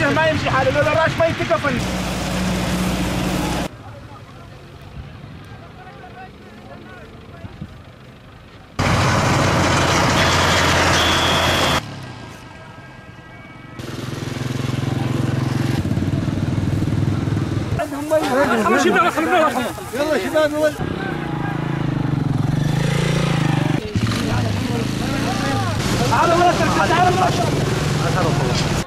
هنا ما يمشي حاله، لولا الراش ما يتقفل. يلا شباب هذا ولا تركز، تعال